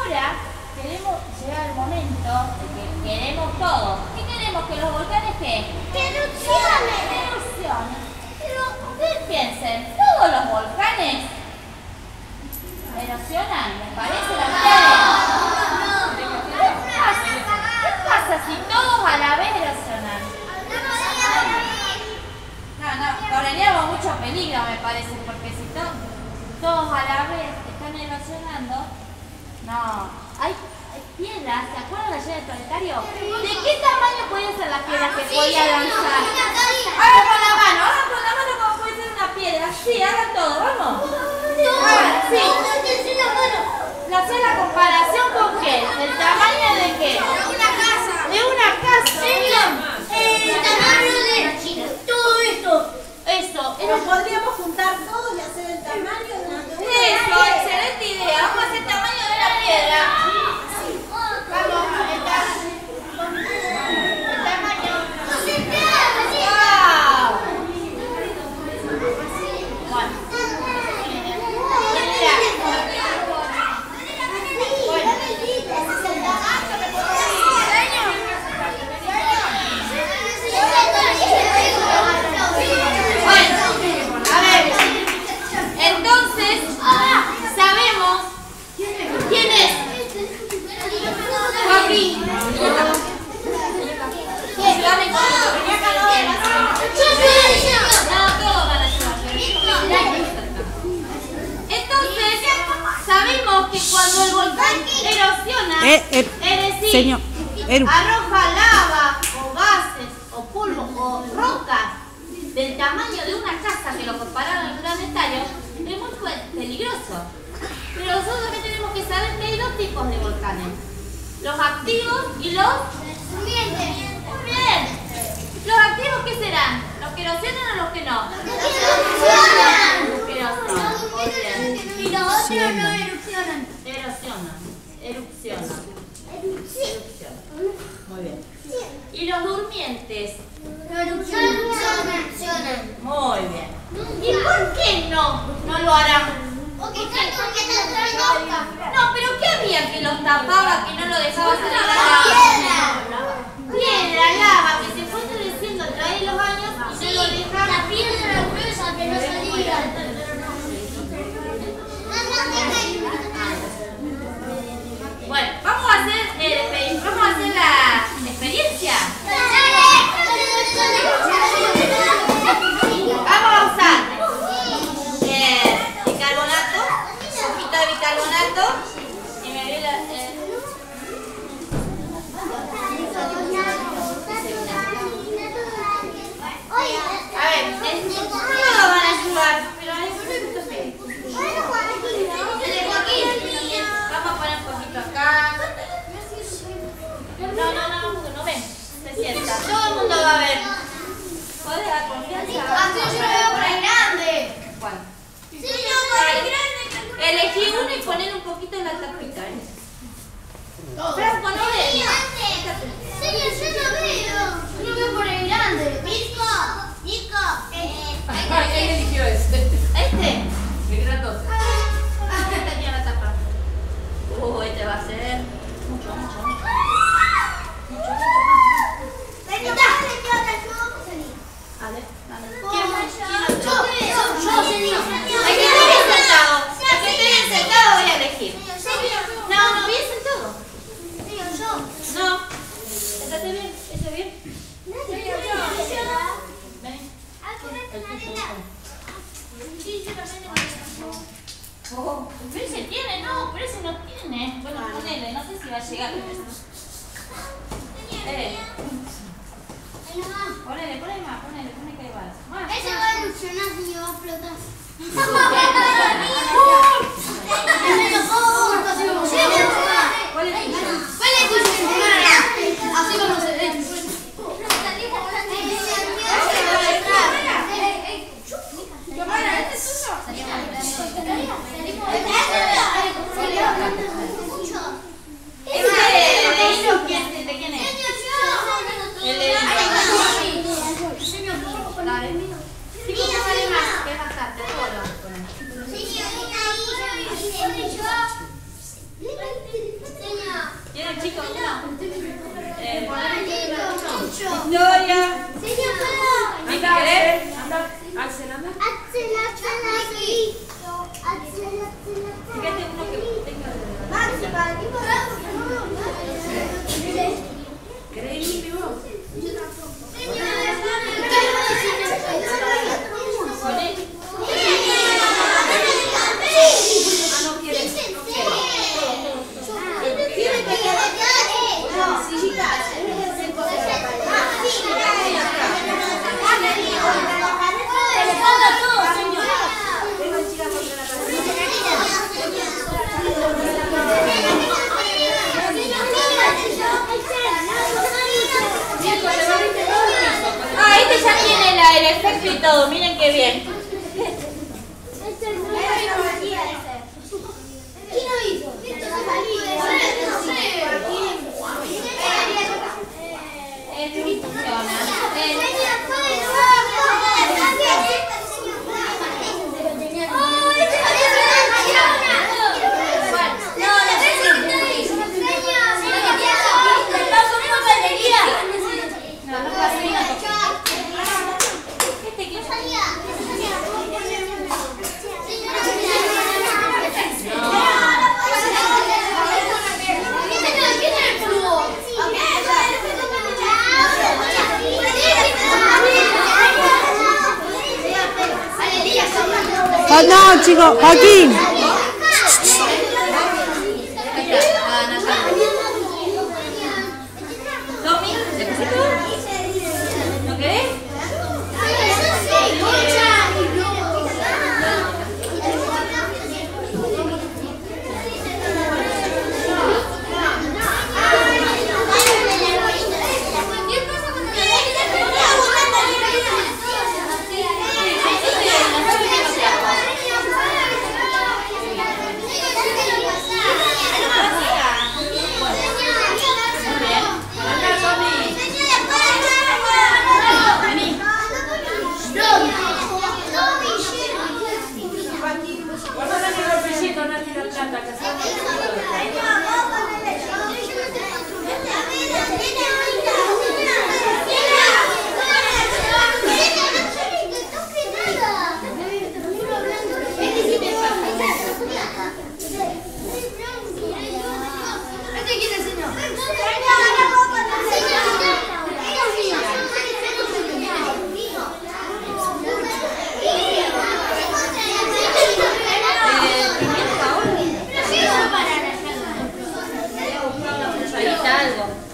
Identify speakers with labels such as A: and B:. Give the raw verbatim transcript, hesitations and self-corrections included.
A: ahora queremos llegar al momento de que queremos todo. ¿Qué queremos? Que los volcanes ¿qué?
B: ¡Que erupcionen!
A: Que erupcionen. Pero ustedes piensen, ¿todos los volcanes erupcionan? ¿Les parece a ustedes? ¿Qué pasa si todos a la vez erupcionan? No, no, correríamos mucho peligro me parece, porque si to todos a la vez están erosionando, no. Hay, hay piedras, ¿se acuerdan de ayer del planetario? ¿De qué tamaño pueden ser las piedras que podía lanzar? Hagan con la mano, hagan con la mano como puede ser una piedra. Sí, hagan todo, vamos. Hagan, sí. ¿Hacer la comparación con qué? ¿El tamaño de qué?
B: De una casa.
A: De una casa.
B: El tamaño de todo esto.
A: Eso.
C: Pero podríamos juntar todos y hacer el tamaño de una piedra.
A: Eso, excelente idea. Vamos a hacer el tamaño de una piedra. Vamos, el tamaño. El tamaño. ¡Wow! Bueno. Entonces, sabemos quién es Joaquín. No, todos van a ayudar. Entonces, sabemos que cuando el volcán erosiona,
D: Eh, eh,
A: es decir,
D: señor, Eru.
A: arroja lava o gases o polvo o rocas del tamaño de una casa, que lo compararon al planetario, es muy peligroso. Pero nosotros que tenemos que saber que hay dos tipos de volcanes: los activos y los durmientes. Muy bien. ¿Los activos qué serán? ¿Los que erosionan o los que no?
B: Los que erupcionan.
A: Los que erosionan. Muy bien.
B: Y los otros no erupcionan.
A: Erosionan. Erupcionan. Erupcionan. Muy bien. ¿Y los durmientes?
B: No erupcionan.
A: Muy bien. ¿Y por qué no? No lo harán.
B: Porque están loca.
A: No, pero ¿qué había que los tapaba, que no lo dejaba salir la lava? Piedra, lava, que se fue endureciendo a través de los años y no lo dejaron.
B: La piedra gruesa que no salía.
A: Bueno, vamos a hacer, eh, vamos a hacer la experiencia. Vamos a usar eh, bicarbonato, un poquito de bicarbonato y me voy a... Eh, a ver, eh, todos van a ayudar, pero hay un vamos a poner un poquito acá. No, no, no, no, no ven, se sienta. Todo el mundo va a ver. ¿Podés dar confianza?
B: Así yo lo veo por ahí grande.
A: ¿Cuál?
B: Sí, yo por ahí grande.
A: Elegí uno y poner un poquito en la tapita, ¿eh? Franco, no ves.
B: Sí, yo no veo. Yo lo veo por ahí grande. Nico, Nico.
E: ¿Quién eligió este?
A: ¿Este?
E: El grandote.
A: Este tenía la tapa. Uh, este va a ser mucho, mucho, mucho. A ver, dale. ¿Quién más? ¿Quién
B: Yo,
A: otro?
B: yo, yo, señor.
A: El que esté bien sentado. El que esté bien sentado voy a elegir. No, no, bien sentado. No. ¿Estate bien? ¿Ese bien? Ven. Oh, pero ese tiene, no, pero ese no tiene. Bueno, ponele, no sé si va a llegar. Eh. Ponele, ponele más, ponele, ponele que hay más. Más.
B: Ese va a erupcionar y va a explotar.
A: ¿Cuál es el tuyo?
B: ¿Cuál es tu así como se ve?
A: Tomara, ¿este es tuyo? ¿Este de hilo quién? ¿De quién es? El de hilo. Dale. Chicos, no vale más, que es bastante, todo lo vas a poner.
C: Victoria.
B: Señor, ¿puedo?
E: Anda, Axel. Anda. Axel, anda.
B: Axel, Axel, Axel. Axel, Axel,
E: Fíjate uno que tenga.
C: Máxima, equipo
E: ¿Querés ir vos? Ah, no quieres. No quieres.
C: Tiene que quedar. No, sí, chicas.
A: Ah, este ya tiene la, el efecto y todo, miren qué bien.
B: ¿Quién lo hizo?
A: Este funciona. Eh, ¿Estás con una batería? No, no pasa nada. Este que
D: Oh, no, chicos, Joaquín.
A: Tommy, ¿no querés?
E: Guardate el golpecito, no tira plata, que se
A: Ahí está algo.